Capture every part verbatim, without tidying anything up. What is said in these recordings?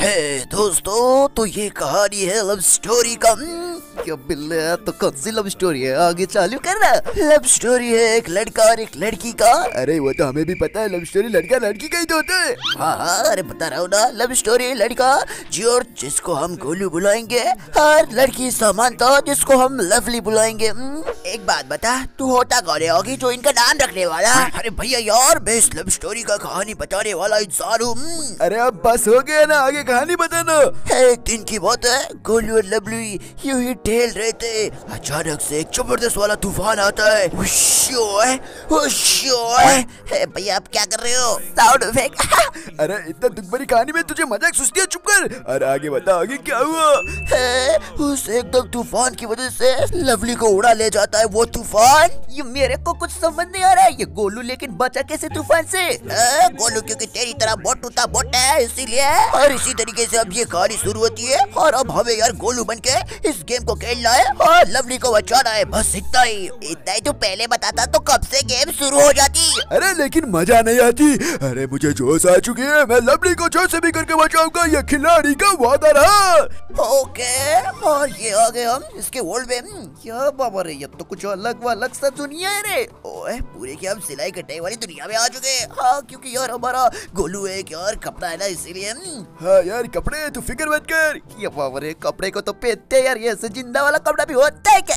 हे दोस्तों, तो ये कहानी है लव स्टोरी का। क्या बिल्ले, तो कौन सी लव स्टोरी है, आगे चालू करना। लव स्टोरी है एक लड़का और एक लड़की का। अरे वो तो हमें भी पता है, लव स्टोरी लड़का लड़की का ही तो होता है। हाँ हाँ, अरे बता रहा हूँ ना, लव स्टोरी लड़का जियोर जिसको हम गोलू बुलाएंगे और लड़की समांता जिसको हम लवली बुलाएंगे। एक बात बता, तू होता कौन होगी जो इनका नाम रखने वाला? अरे भैया यार, मैं इस लव स्टोरी का कहानी बताने वाला इंसान हूँ। अरे अब बस हो गया ना, आगे कहानी बताना। एक दिन की बात है, गोलू और लवली यूं ही टहल रहे थे। अचानक से एक जबरदस्त वाला तूफान आता है। हुश्योए, हुश्योए। भैया आप क्या कर रहे हो? Sound effect. अरे इतना दुख भरी कहानी में तुझे मजाक सुस्ती है, चुप कर। अरे आगे बता, आगे क्या हुआ? है, उस एकदम तूफान की वजह से लवली को उड़ा ले जाता है वो तूफान। ये मेरे को कुछ समझ नहीं आ रहा है, ये गोलू लेकिन बचा कैसे तूफान से? है, गोलू क्योंकि तेरी तरह बोट टूटा बोट है इसीलिए। और इसी तरीके से अब ये कहानी शुरू होती है और अब हमें यार गोलू बन के इस गेम को खेलना है और लवली को बचाना है। बस इतना ही। इतना ही तो पहले बताता तो कब से गेम शुरू हो जाती। अरे लेकिन मजा नहीं आती। अरे मुझे जोश आ चुकी है, मैं लवली को जैसे भी करके बचाऊंगा, ये खिलाड़ी का वादा रहा। ओके, और ये आ गए हम इसके वर्ल्ड में। क्या बाबा रे, ये तो कुछ अलग अलग सा दुनिया है रे। ओए पूरे की हम सिलाई कटाई वाली दुनिया में आ चुके हैं। हाँ, क्योंकि यार हमारा गोलू एक यार कपड़ा है ना, इसीलिए। हाँ यार, कपड़े तू फिक्र मत कर। ये बाबा रे, कपड़े को तो पहनते यार, ये ऐसे जिंदा वाला कपड़ा भी होता है क्या?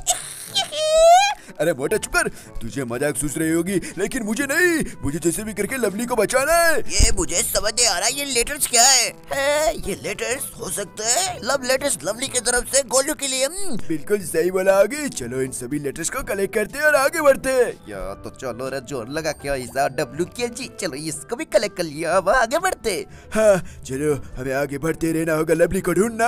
अरे मोटा चुप कर, तुझे मजाक सूझ रही होगी लेकिन मुझे नहीं। मुझे जैसे भी करके लवली को बचाना है। ये मुझे समझ नहीं आ रहा, ये लेटर्स क्या है? है ये लेटर्स हो सकते हैं लव लेटर्स लवली की तरफ से गोलू के लिए। बिल्कुल सही बोला। आगे चलो, इन सभी लेटर्स को कलेक्ट करते हैं और आगे बढ़ते हैं। या तो चलो रे, जोर लगा क्या ऐसा डब्ल्यू के जी। चलो इसको भी कलेक्ट कर लिया, अब आगे बढ़ते। हाँ चलो, हमें आगे बढ़ते रहना होगा, लवली को ढूंढना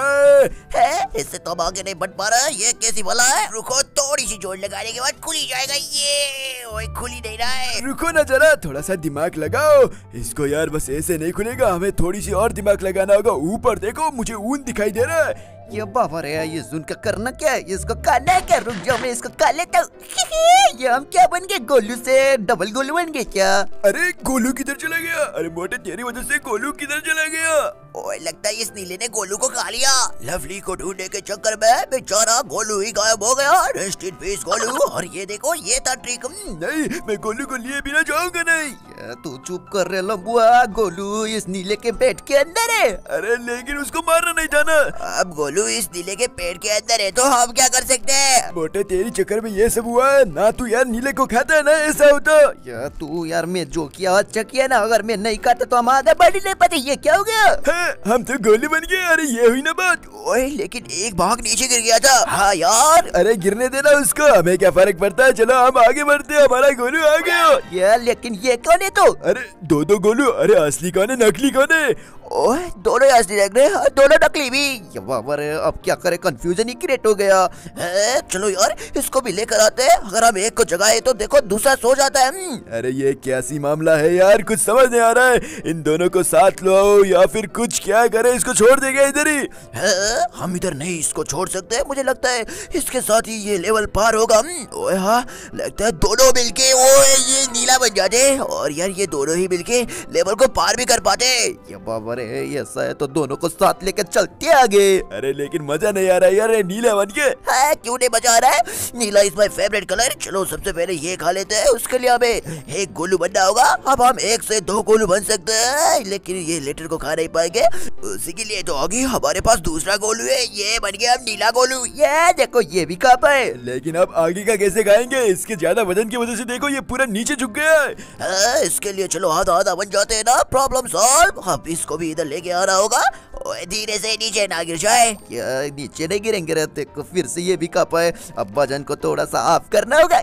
है। इससे तो हम आगे नहीं बढ़ पा रहे। ये कैसी भला है? रुको, थोड़ी सी जोड़ लगाने के बाद खुल ही जाएगा ये। ओए खुल ही नहीं रहा है। रुको ना जरा, थोड़ा सा दिमाग लगाओ इसको यार, बस ऐसे नहीं खुलेगा, हमें थोड़ी सी और दिमाग लगाना होगा। ऊपर देखो, मुझे ऊन दिखाई दे रहा है। ये बाबा रे, ये जून का करना क्या है? इसको काटना है क्या? रुक जाओ, मैं इसको काट लेता हूँ। ये हम क्या बन गए? गोलू से डबल गोलू बन गए क्या? अरे गोलू किधर चला गया? अरे मोटे तेरी वजह से गोलू किधर चला गया? ओए लगता है इस नीले ने गोलू को खा लिया। लवली को ढूंढने के चक्कर में बेचारा गोलू ही गायब हो गया। Rest in peace Golu. और ये देखो, ये था ट्रिक। नहीं, मैं गोलू को लिए बिना जाऊंगा नहीं। तू चुप कर रे लंबुआ, गोलू इस नीले के पेट के अंदर है। अरे लेकिन उसको मारना नहीं था ना। अब गोलू इस नीले के पेट के अंदर है तो हम क्या कर सकते हैं? मोटे तेरी चक्कर में ये सब हुआ है ना। तू यार नीले को खाता है ना, ऐसा होता। यार तू यार, मैं जो किया अच्छा किया ना। अगर मैं नहीं खाता तो हम आगे बढ़ ही नहीं पाते। ये क्या हो गया? है, हम तो गोलू बन गए। अरे ये हुई ना बात। ओए लेकिन एक भाग नीचे गिर गया था। हाँ यार। अरे गिरने देना उसको, हमें क्या फर्क पड़ता है। चलो हम आगे बढ़ते हैं, हमारा गोलू आ गया। यार लेकिन ये कौन है तो? अरे दो दो गोलू। अरे असली कौन है, नकली कौन है? ओए दोनों असली लग रहे हैं, दोनों नकली भी। ये बाबा रे, अब क्या करे, कंफ्यूजन ही क्रिएट हो गया है। चलो यार, इसको भी लेकर आते हैं। अगर हम एक को जगाए तो देखो दूसरा सो जाता है। अरे ये कैसी मामला है यार, कुछ समझ नहीं आ रहा है। इन दोनों को साथ लो या फिर कुछ क्या करे, इसको छोड़ देंगे इधर ही है? हम इधर नहीं इसको छोड़ सकते। मुझे लगता है इसके साथ ही ये लेवल पार होगा। ओए हाँ, लगता है दोनों मिलके ओए ये नीला बन जाते और यार ये दोनों ही मिलके लेवल को पार भी कर पाते। ये बाबा रे, ऐसा है तो दोनों को साथ लेकर चलते आगे। अरे लेकिन मजा नहीं आ रहा है यार, नीला बन के। है, क्यों नहीं मजा आ रहा है? नीला इज माय फेवरेट कलर। चलो सबसे पहले ये खा लेते हैं, उसके लिए हमें एक गोलू बनना होगा। अब हम एक से दो गोलू बन सकते हैं, लेकिन ये लेटर को खा नहीं पाएंगे। उसी के लिए तो आगे हमारे पास दूसरा गोलू है, ये बन गया हम नीला गोलू। ये देखो, ये भी खा पाए। लेकिन अब आगे का कैसे खाएंगे? इसके ज्यादा वजन की वजह से देखो ये पूरा नीचे झुक गया है। इसके लिए चलो आधा आधा बन जाते हैं ना, प्रॉब्लम सॉल्व। अब इसको भी इधर लेके आना होगा। धीरे से नीचे ना गिर जाए। क्या नीचे नहीं गिरेंगे रहते को? फिर से ये भी खा पाए। अब वजन को थोड़ा सा ऑफ करना होगा।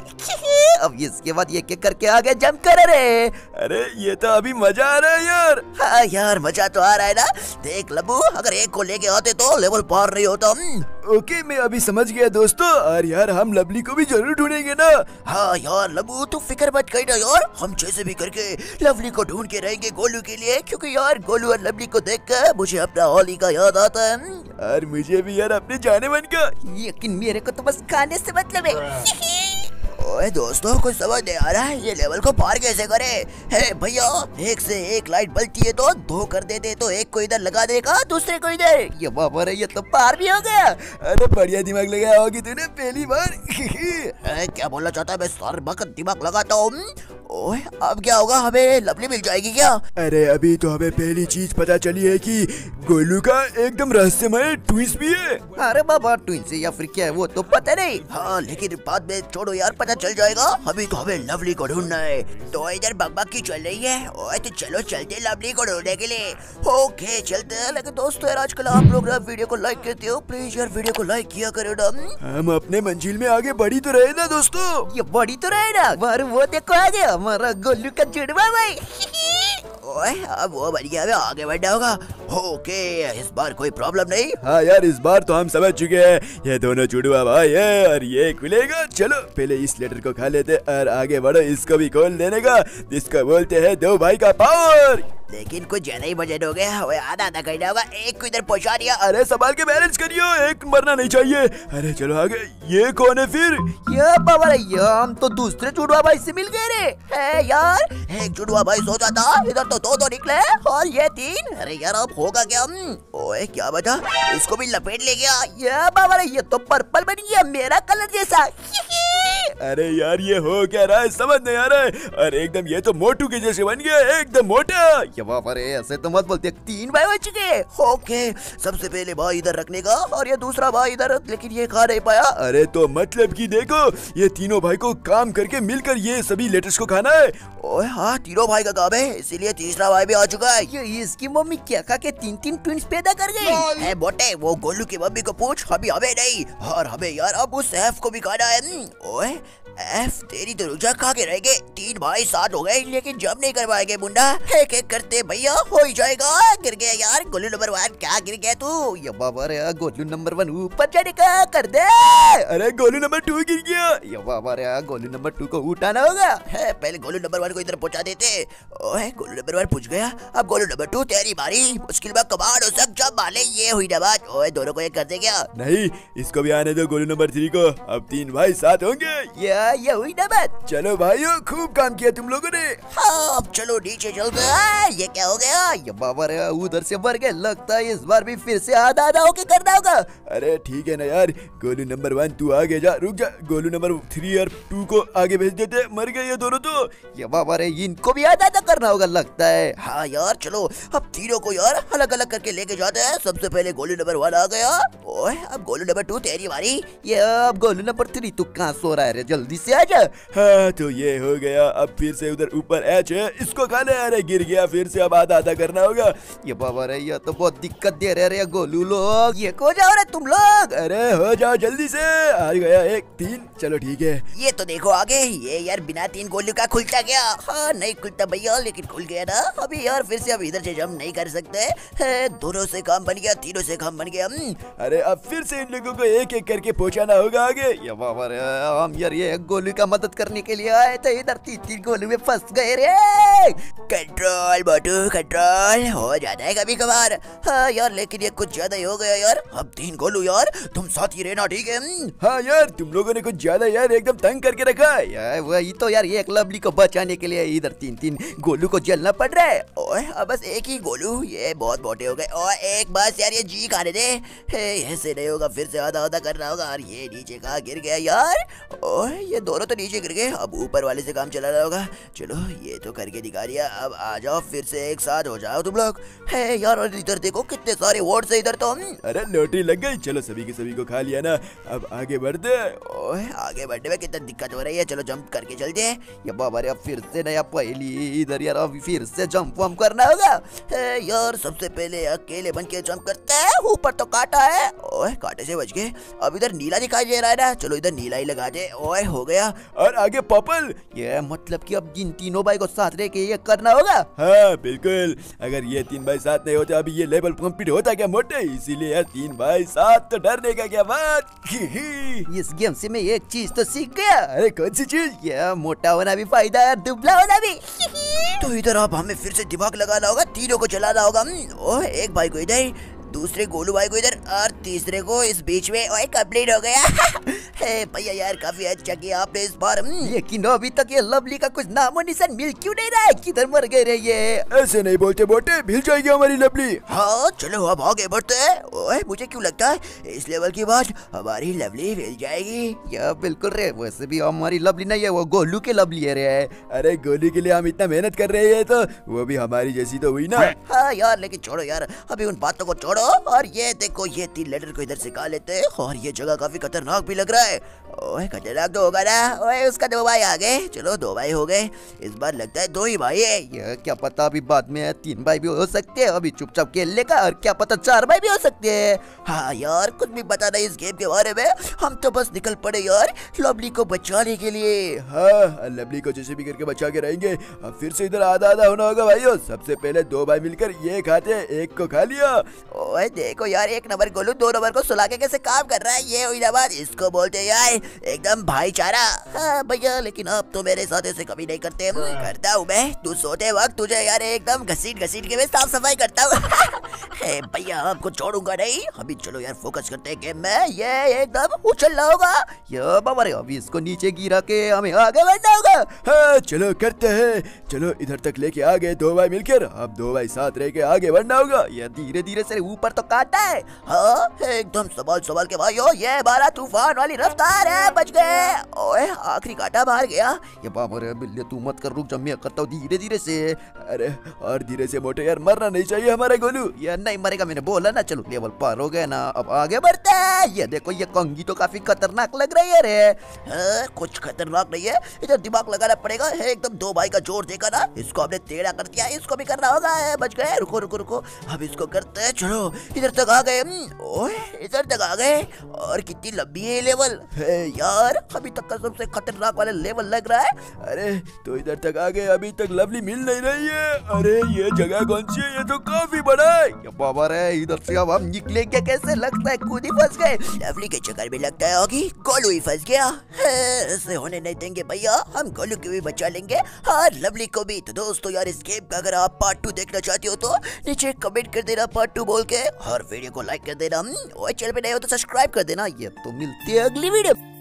अब इसके बाद ये क्या करके आगे जंप कर रहे। अरे ये तो अभी मजा आ रहा है यार। हाँ यार, मजा तो आ रहा है ना। देख लबू, अगर एक को लेके आते तो लेवल पार नहीं होता। ओके, मैं अभी समझ गया दोस्तों। और यार हम लवली को भी जरूर ढूंढेंगे ना। हाँ यार लबू, तू फिक्र मत करना यार, हम जैसे भी करके लवली को ढूंढ के रहेंगे गोलू के लिए। क्योंकि यार गोलू और लवली को देखकर मुझे अपना होली का याद आता है। और मुझे भी यार अपने जाने मन का। लेकिन मेरे को तो बस खाने से मतलब है। ओए दोस्तों, कुछ समझ नहीं आ रहा है ये लेवल को पार कैसे करे। हे भैया, एक से एक लाइट बलती है तो दो कर देते, तो एक को इधर लगा देगा दूसरे को इधर। ये बाबा रे, ये तो पार भी हो गया। अरे बढ़िया दिमाग लगाया होगी तूने पहली बार। है, क्या बोलना चाहता है? मैं सार वक्त दिमाग लगाता हूँ। ओए अब क्या होगा, हमें लवली मिल जाएगी क्या? अरे अभी तो हमें पहली चीज पता चली है कि गोलू का एकदम रहस्यमय ट्विस्ट भी है। अरे बाबा, ट्विंस या फिर क्या है वो तो पता नहीं। हाँ लेकिन बाद में छोड़ो यार, पता चल जाएगा। अभी तो हमें लवली को ढूंढना है। तो इधर बकबक की चल रही है। ओए तो चलो चलते लवली को ढूंढने के लिए। ओके चलते हैं। लेकिन दोस्तों यार, आजकल आप लोग ना वीडियो को लाइक करते हो, प्लीज यार वीडियो को लाइक किया करो ना। हम अपने मंजिल में आगे बढ़ी तो रहे ना दोस्तों। ये बढ़ी तो रहे ना। बार वो देखो आ गया हमारा गोलू का जुड़वा भाई। ओए अब वो बढ़िया में आगे बढ़ना होगा। ओके इस बार कोई प्रॉब्लम नहीं। हाँ यार, इस बार तो हम समझ चुके हैं ये दोनों जुड़वा भाई है और ये खुलेगा। चलो पहले इस लेटर को खा लेते और आगे बढ़ो। इसको भी खोल देने का, इसको बोलते हैं दो भाई का पावर। लेकिन कुछ ज्यादा ही बजट हो गया। ओए आधा आधा करना होगा। एक को इधर पहुंचा दिया। अरे संभाल के बैलेंस करियो, एक मरना नहीं चाहिए। अरे चलो आगे। ये कौन है फिर? ये बाबा रे, ये हम तो दूसरे जुड़वा भाई से मिल गए रे। है यार, एक जुड़वा भाई सोचा था, इधर तो दो दो निकले और ये तीन। अरे यार अब होगा क्या? ओए क्या बचा? इसको भी लपेट ले गया। ये बाबा रे, ये तो पर्पल बन गया मेरा कलर जैसा। अरे यार ये हो क्या रहा है, समझ नहीं आ रहा है। अरे एकदम ये तो मोटू के जैसे बन गया, एकदम मोटा। ये बाबा रे, ऐसे तो मत बोलते। तीन भाई बच गए। ओके सबसे पहले भाई इधर रखने का और ये दूसरा भाई इधर, लेकिन ये खा नहीं पाया। अरे तो मतलब कि देखो, ये तीनों भाई को काम करके मिलकर ये सभी लेटर्स को खाना है। ओए हाँ, तीनों भाई का काम है, इसीलिए तीसरा भाई भी आ चुका है। ये इसकी मम्मी क्या खा के तीन तीन ट्विंस पैदा कर गई है। बोटे वो गोलू की मम्मी को पूछ, अभी हमें नहीं। और हमें यार अब उस एफ को भी खाना है। ओए एफ तेरी तो रुझा खा के रह गए। तीन भाई साथ हो गए, लेकिन जब नहीं कर पाएंगे मुंडा। एक एक करते भैया हो ही जाएगा। गिर गया यार गोलू नंबर वन। क्या गिर गया तू? ये बाबा रे, गोलू नंबर वन ऊपर जाने का कर दे। अरे गोलू नंबर टू गिर गया। ये बाबा रे, गोलू नंबर टू को उठाना होगा। है पहले गोलू नंबर वन को इधर पहुंचा देते। ओए गोलू नंबर वन पूछ गया। अब गोलू नंबर टू तेरी बारी। मुश्किल में कमांड हो सक जब माले ये हुई ना बात। ओए दोनों को एक कर दे क्या? नहीं, इसको भी आने दो गोलू नंबर थ्री को। अब तीन भाई साथ होंगे। ये ये हुई ना बात। चलो भाइयों, खूब काम किया तुम लोगों ने। हाँ अब चलो नीचे चलते हैं। ये क्या हो गया? ये बाबा रे, उधर से मर गए। लगता है इस बार भी फिर से आधा आधा होके करना होगा। अरे ठीक है ना यार, गोलू नंबर वन तू आगे जा। रुक जा, गोलू नंबर थ्री और टू को आगे भेज देते। मर गए ये दोनों तो। ये बाबा रे, इनको भी आधा आधा करना होगा लगता है। हाँ यार चलो, अब तीनों को यार अलग अलग करके लेके जाते हैं। सबसे पहले गोलू नंबर वन आ गया। ओए अब गोलू नंबर टू तेरी बारी। ये अब गोलू नंबर थ्री, तू कहाँ सो रहा है रे? जल्दी से आ जा। हाँ तो ये हो गया। अब फिर से उधर ऊपर एच है, इसको खाने। अरे गिर गया फिर से, अब आधा आधा करना होगा। ये बाबा रे, ये तो बहुत दिक्कत दे रहे रे गोलू लोग। ये को जाओ रे तुम लोग। अरे हो जाओ जल्दी से। आ गया एक तीन। चलो ठीक है। ये तो देखो आगे। ये यार बिना तीन गोलू का खुलता गया। हाँ नहीं खुलता भैया, लेकिन खुल गया ना। अभी यार फिर से अब इधर से जंप नहीं कर सकते। दोनों से काम बन गया, तीनों से काम बन गया। अरे अब फिर से इन लोगों को एक एक करके पहुंचाना होगा आगे। ये बाबा रे, हम यार ये गोलू का मदद करने के लिए आए थे, इधर तीन तीन गोलू में फंस गए रे। कंट्रोल मोटू कंट्रोल, हो जाता है कभी कभार। हाँ यार लेकिन ये कुछ ज्यादा ही हो गया यार। अब तीन गोलू यार, तुम साथ ही रहना ठीक है? हाँ यार तुम लोगों ने कुछ ज्यादा यार एकदम तंग करके रखा है यार। वही तो यार, एक लवली को बचाने के लिए इधर तीन तीन गोलू को जलना पड़ रहा है। ओए अब बस एक ही गोलू, ये बहुत मोटे हो गए। और एक बस यार, ये जी खाने दे। ऐसे नहीं होगा, फिर से आधा आधा करना होगा। और ये नीचे कहाँ गिर गया यार? ओए ये दोनों तो नीचे गिर गए। अब ऊपर वाले से काम चलाना होगा। चलो ये तो करके दिखा दिया। अब आ जाओ फिर से एक साथ हो जाओ तुम लोग। है यार, और इधर देखो कितने सारे वोट्स है इधर तो। अरे लॉटरी लग गई। चलो सभी के सभी को खा लिया ना, अब आगे बढ़ते। ओए आगे बढ़ने में कितना दिक्कत हो रही है। चलो जंप करके चलते हैं। ये बाबा रे, अब फिर से नया पहली इधर यार, अब फिर से जंप वंप करना होगा। है यार सबसे पहले अकेले बन के जंप करते हैं। ऊपर तो काटा है। ओए कांटे से बच गए। अब इधर नीला दिखाई दे रहा है ना, चलो इधर नीला ही लगा दे। ओए हो गया। और आगे पर्पल। ये मतलब कि अब इन तीनों भाई को साथ रह के ये करना होगा। हाँ बिल्कुल, अगर ये तीन भाई साथ नहीं होते अभी ये लेवल कंप्लीट होता क्या मोटे। इसीलिए यार तीन भाई साथ तो डरने का क्या बात। इस गेम से मैं एक चीज तो सीख गया। अरे कौन सी चीज? ये मोटा होना भी फायदा है, दुबला होना भी। तो इधर अब हमें फिर से दिमाग लगाना होगा, तीनों को चलाना होगा। ओह एक भाई को इधर, दूसरे गोलू भाई को इधर और तीसरे को इस बीच में। ओए कंप्लीट हो गया। हे भैया यार काफी अच्छा किया आपने इस बार। लेकिन अभी तक ये लवली का कुछ नामो निशान मिल क्यों नहीं रहा है? किधर मर गए रे ये? ऐसे नहीं बोलते मोटे, मिल जाएगी हमारी लवली। हाँ चलो अब आगे बढ़ते हैं। ओए मुझे क्यों लगता है इस लेवल के बाद हमारी लवली मिल जाएगी। या बिल्कुल रे, वैसे भी हमारी लवली नहीं है, वो गोलू के लवली है रे। अरे गोलू के लिए हम इतना मेहनत कर रहे हैं तो वो भी हमारी जैसी तो हुई ना। हाँ यार लेकिन छोड़ो यार, अभी उन बातों को छोड़ो और ये देखो ये तीन लेटर को इधर से खा लेते हैं। और ये जगह काफी खतरनाक भी लग रहा है। ओए खतरनाक तो होगा ना। ओए उसका दो भाई आ गए। चलो दो भाई हो गए, इस बार लगता है दो ही भाई है। ये क्या पता अभी बाद में तीन भाई भी हो सकते हैं। अभी चुपचाप खेल लेगा और क्या पता चार भाई भी हो सकते हैं। हाँ यार कुछ भी पता नहीं इस गेम के बारे में। हम तो बस निकल पड़े यार लवली को बचाने के लिए। हाँ लवली को जैसे भी करके बचा के रहेंगे। अब फिर से इधर आधा आधा होना होगा भाइयों। सबसे पहले दो भाई मिलकर ये खाते, एक को खा लिया। ओए देखो यार, एक नंबर गोलू दो नंबर को सुला के कैसे काम कर रहा है। ये हुई ना बात, इसको बोलते हैं यार एकदम भाईचारा। हाँ भैया लेकिन अब तो मेरे साथ ऐसे कभी नहीं करते। करता हूँ मैं, तू सोते वक्त तुझे यार एकदम घसीट घसीट के मैं साफ सफाई करता हूँ। भैया आपको छोड़ूंगा नहीं। अभी चलो यार फोकस करते हैं गेम में। ये एकदम उछल रहा होगा। ये बाबा रे, अभी इसको नीचे गिरा के हमें आगे बढ़ना होगा। हाँ चलो करते हैं। चलो इधर तक लेके आ गए दो भाई मिलकर। अब दो भाई साथ रह के आगे बढ़ना होगा। ये धीरे धीरे से ऊपर तो काटता है। हाँ एकदम संभाल संभाल के भाइयों, ये बारह तूफान वाली रफ्तार है। बच गए। ओए आखिरी काटा बाहर गया। ये बाबा रे बिल्ले तू मत कर, रुक जा मैं करता हूँ धीरे धीरे से। अरे और धीरे से मोटे यार, मरना नहीं चाहिए हमारा गोलू। ये नहीं मरेगा, मैंने बोला ना। चलो लेवल पार हो गए ना, अब आगे बढ़ते हैं। ये देखो ये कंघी तो काफी खतरनाक लग रही है रे। हाँ, कुछ खतरनाक नहीं है, इधर दिमाग लगाना पड़ेगा। है एकदम दो भाई का जोर देखा ना, इसको हमने टेढ़ा कर दिया, इसको भी करना होगा। बच गए। रुको रुको रुको, अब इसको करते हैं। चलो इधर तक आ गए। ओए इधर तक आ गए। और कितनी लंबी है लेवल है यार, अभी तक का सबसे खतरनाक वाला लेवल लग रहा है। अरे तो इधर तक आ गए, अभी तक लवली मिल नहीं रही है। अरे ये जगह कौन सी है? ये तो काफी बड़ा है। ये बाबा रे, इधर से अब हम निकलेंगे कैसे? लगता है खुद ही फंस गए। लवली के चक्कर में लगता है होगी गोलू ही फंस गया। ऐसे होने नहीं देंगे भैया, हम गोलू को भी बचा लेंगे और लवली को भी। तो दोस्तों यार इस गेम का अगर आप पार्ट टू देखना चाहते हो तो नीचे कमेंट कर देना पार्ट टू बोल के, और वीडियो को लाइक कर देना। और चैनल पे नए हो तो सब्सक्राइब कर देना। ये तो मिलते हैं अगली वीडियो।